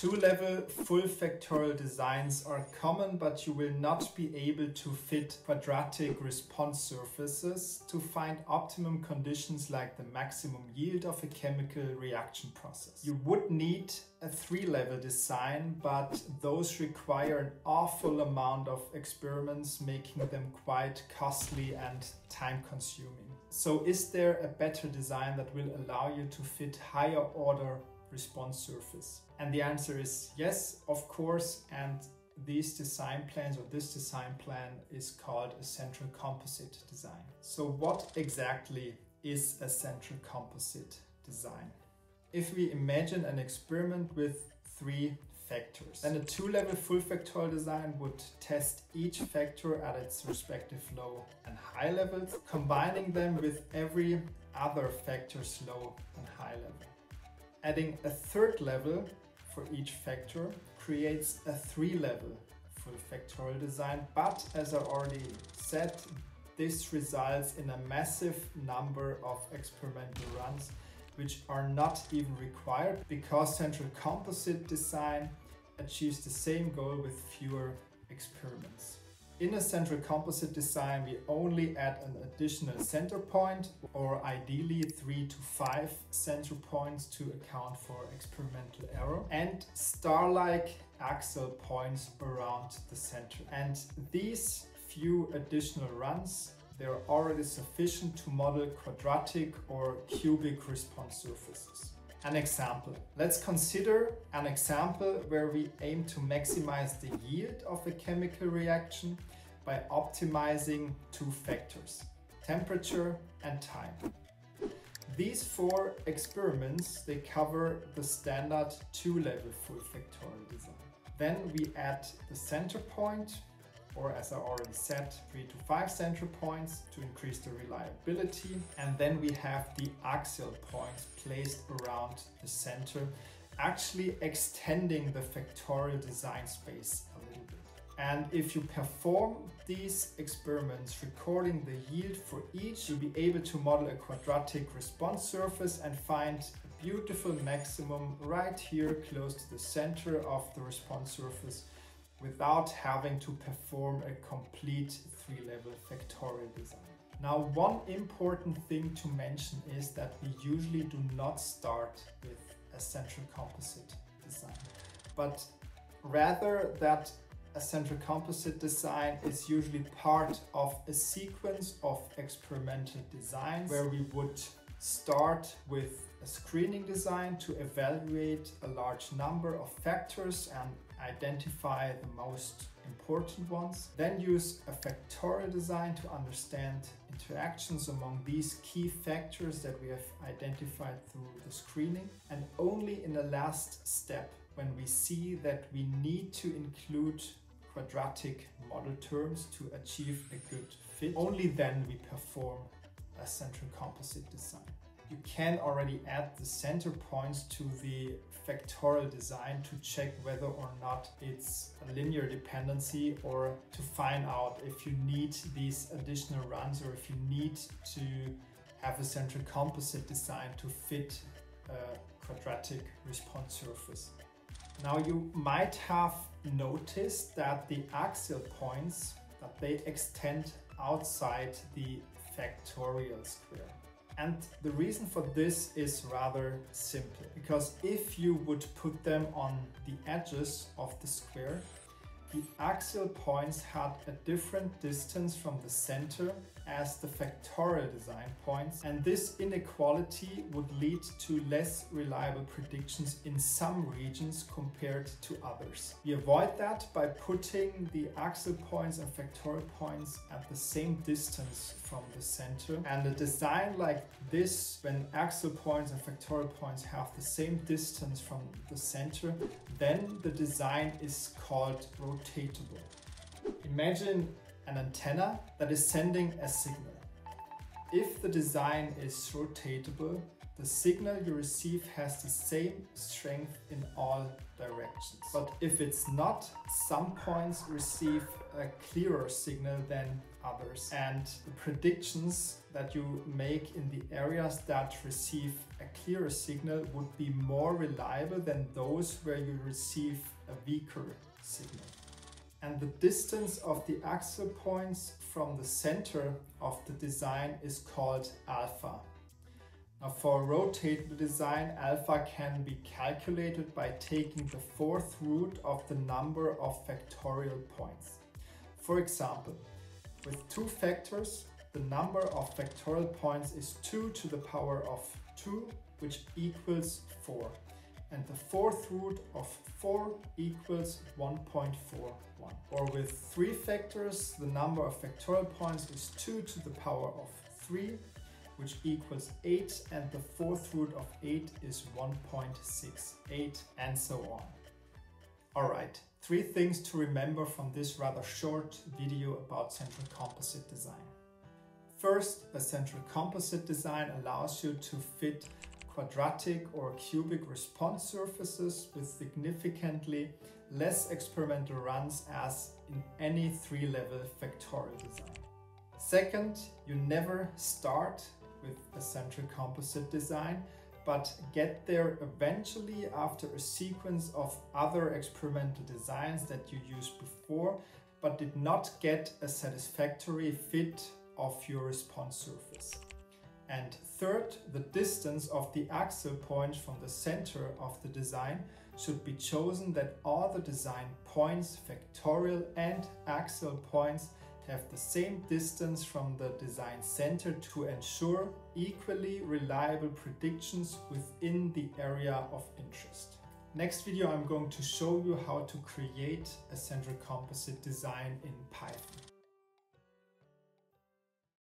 Two-level full factorial designs are common, but you will not be able to fit quadratic response surfaces to find optimum conditions like the maximum yield of a chemical reaction process. You would need a three-level design, but those require an awful amount of experiments, making them quite costly and time-consuming. So is there a better design that will allow you to fit higher order response surface? And the answer is yes, of course, and this design plan is called a central composite design. So what exactly is a central composite design? If we imagine an experiment with three factors, then a two-level full factorial design would test each factor at its respective low and high levels, combining them with every other factor's low and high level. Adding a third level for each factor creates a three-level full factorial design, but as I already said, this results in a massive number of experimental runs which are not even required because central composite design achieves the same goal with fewer experiments. In a central composite design, we only add an additional center point, or ideally 3 to 5 center points to account for experimental error, and star-like axial points around the center. And these few additional runs, they're already sufficient to model quadratic or cubic response surfaces. An example. Let's consider an example where we aim to maximize the yield of a chemical reaction by optimizing two factors, temperature and time. These four experiments, they cover the standard two-level full factorial design. Then we add the center point, or as I already said, 3 to 5 center points to increase the reliability. And then we have the axial points placed around the center, actually extending the factorial design space a little bit. And if you perform these experiments, recording the yield for each, you'll be able to model a quadratic response surface and find a beautiful maximum right here close to the center of the response surface, without having to perform a complete three-level factorial design. Now, one important thing to mention is that we usually do not start with a central composite design, but rather that a central composite design is usually part of a sequence of experimental designs where we would start with a screening design to evaluate a large number of factors and identify the most important ones. Then use a factorial design to understand interactions among these key factors that we have identified through the screening. And only in the last step, when we see that we need to include quadratic model terms to achieve a good fit, only then we perform a central composite design. You can already add the center points to the factorial design to check whether or not it's a linear dependency, or to find out if you need these additional runs or if you need to have a central composite design to fit a quadratic response surface. Now, you might have noticed that the axial points, that they extend outside the factorial square. And the reason for this is rather simple, because if you would put them on the edges of the square, the axial points had a different distance from the center as the factorial design points, and this inequality would lead to less reliable predictions in some regions compared to others. We avoid that by putting the axial points and factorial points at the same distance from the center. And a design like this, when axial points and factorial points have the same distance from the center, then the design is called rotatable. Imagine an antenna that is sending a signal. If the design is rotatable, the signal you receive has the same strength in all directions. But if it's not, some points receive a clearer signal than others. And the predictions that you make in the areas that receive a clearer signal would be more reliable than those where you receive a weaker signal. And the distance of the axial points from the center of the design is called alpha. Now, for a rotatable design, alpha can be calculated by taking the fourth root of the number of factorial points. For example, with two factors, the number of factorial points is 2 to the power of 2, which equals 4. And the fourth root of 4 equals 1.41. Or with 3 factors, the number of factorial points is 2 to the power of 3, which equals 8, and the fourth root of 8 is 1.68, and so on. Alright, 3 things to remember from this rather short video about central composite design. First, a central composite design allows you to fit quadratic or cubic response surfaces with significantly less experimental runs as in any 3-level factorial design. Second, you never start with a central composite design, but get there eventually after a sequence of other experimental designs that you used before, but did not get a satisfactory fit of your response surface. And third, the distance of the axial point from the center of the design should be chosen that all the design points, factorial and axial points, have the same distance from the design center to ensure equally reliable predictions within the area of interest. Next video, I'm going to show you how to create a central composite design in Python.